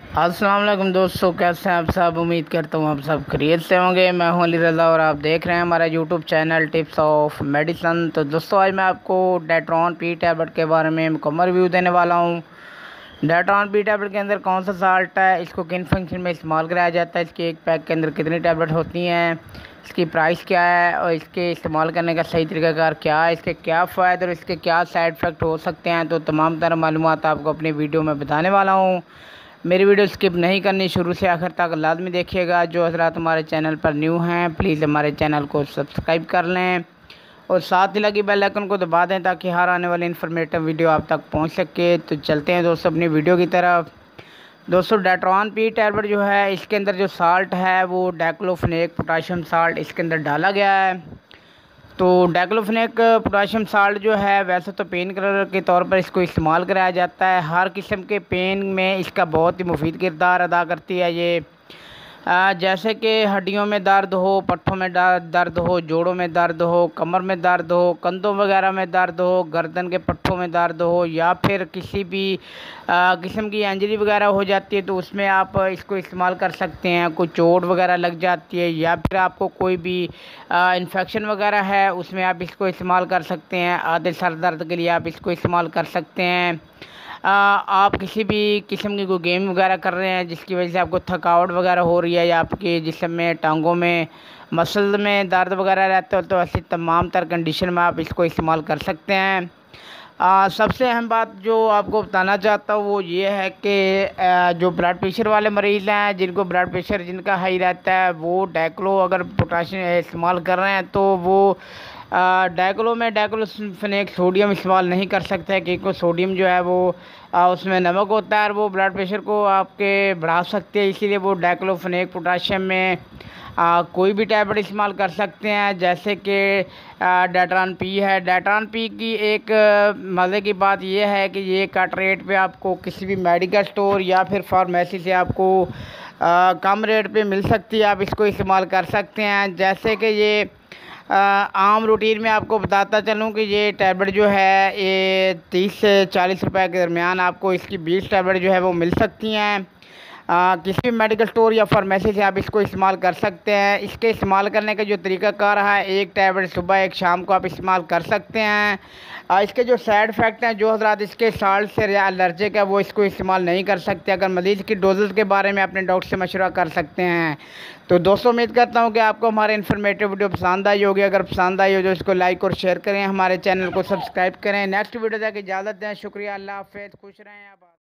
अस्सलाम वालेकुम दोस्तों, कैसे हैं आप सब। उम्मीद करता हूँ आप सब खैरियत से होंगे। मैं हूं अली रज़ा और आप देख रहे हैं हमारा YouTube channel tips of medicine. तो दोस्तों, आज मैं आपको डेट्रॉन पी टैबलेट के बारे में मुकम्मल रिव्यू देने वाला हूं। डेट्रॉन पी टैबलेट के अंदर कौन सा साल्ट है, इसको किन फंक्शन में इस्तेमाल कराया जाता है, इसके एक पैक के अंदर कितनी टैबलेट होती हैं, इसकी प्राइस क्या है और इसके इस्तेमाल करने का सही तरीकाकार क्या है, इसके क्या फ़ायदे और इसके क्या साइड इफ़ेक्ट हो सकते हैं। तो तमाम तरह मालूमात आपको अपनी वीडियो में बताने वाला हूँ। मेरी वीडियो स्किप नहीं करनी, शुरू से आखिर तक लाजमी देखिएगा। जो हज़रात हमारे चैनल पर न्यू हैं प्लीज़ हमारे चैनल को सब्सक्राइब कर लें और साथ ही लगी बेल आइकन को दबा दें ताकि हर आने वाली इन्फॉर्मेटिव वीडियो आप तक पहुंच सके। तो चलते हैं दोस्तों अपनी वीडियो की तरफ। दोस्तों, डेट्रॉन पी टैबलेट जो है, इसके अंदर जो साल्ट है वो डाइक्लोफेनेक पोटाशियम साल्ट इसके अंदर डाला गया है। तो डाइक्लोफेनेक पोटाशियम साल्ट जो है, वैसे तो पेन किलर के तौर पर इसको इस्तेमाल कराया जाता है। हर किस्म के पेन में इसका बहुत ही मुफीद किरदार अदा करती है ये। जैसे कि हड्डियों में दर्द हो, पट्ठों में दर्द हो, जोड़ों में दर्द हो, कमर में दर्द हो, कंधों वगैरह में दर्द हो, गर्दन के पट्ठों में दर्द हो, या फिर किसी भी किस्म की इंजरी वगैरह हो जाती है तो उसमें आप इसको इस्तेमाल कर सकते हैं। कोई चोट वगैरह लग जाती है या फिर आपको कोई भी इन्फेक्शन वगैरह है, उसमें आप इसको इस्तेमाल कर सकते हैं। आधे सर दर्द के लिए आप इसको इस्तेमाल कर सकते हैं। आप किसी भी किस्म की कोई गेम वगैरह कर रहे हैं जिसकी वजह से आपको थकावट वगैरह हो रही है या आपके जिस्म में, टांगों में, मसल में दर्द वगैरह रहता है, तो ऐसी तमाम तर कंडीशन में आप इसको इस्तेमाल कर सकते हैं। सबसे अहम बात जो आपको बताना चाहता हूँ वो ये है कि जो ब्लड प्रेशर वाले मरीज़ हैं, जिनको ब्लड प्रेशर जिनका हाई रहता है, वो डाइक्लो अगर पोटाशियम इस्तेमाल कर रहे हैं तो वो डाइक्लो में डाइक्लोफेनेक सोडियम इस्तेमाल नहीं कर सकते हैं, क्योंकि सोडियम जो है वो उसमें नमक होता है और वो ब्लड प्रेशर को आपके बढ़ा सकते हैं। इसीलिए वो डाइक्लोफेनेक पोटाशियम में कोई भी टैबलेट इस्तेमाल कर सकते हैं। जैसे कि डेट्रॉन पी है। डेट्रॉन पी की एक मज़े की बात यह है कि ये कट रेट पे आपको किसी भी मेडिकल स्टोर या फिर फार्मेसी से आपको कम रेट पे मिल सकती है। आप इसको इस्तेमाल कर सकते हैं। जैसे कि ये आम रूटीन में आपको बताता चलूँ कि ये टैबलेट जो है ये 30 से 40 रुपए के दरमियान आपको इसकी 20 टैबलेट जो है वो मिल सकती हैं। किसी भी मेडिकल स्टोर या फार्मेसी से आप इसको इस्तेमाल कर सकते हैं। इसके इस्तेमाल करने का जो तरीक़ाकार है, एक टैबलेट सुबह एक शाम को आप इस्तेमाल कर सकते हैं। इसके जो साइड इफ़ेक्ट हैं, जो हज़रात इसके साल्ट से एलर्जिक है वो इसको इस्तेमाल नहीं कर सकते। अगर मरीज़ की डोजेज़ के बारे में अपने डॉक्टर से मशवरा कर सकते हैं। तो दोस्तों, उम्मीद करता हूँ कि आपको हमारे इन्फॉर्मेटिव वीडियो पसंद आई होगी। अगर पसंद आई हो तो इसको लाइक और शेयर करें, हमारे चैनल को सब्सक्राइब करें। नेक्स्ट वीडियो तक इजाज़त दें। शुक्रिया, अल्लाह हाफ़िज़, खुश रहें आप।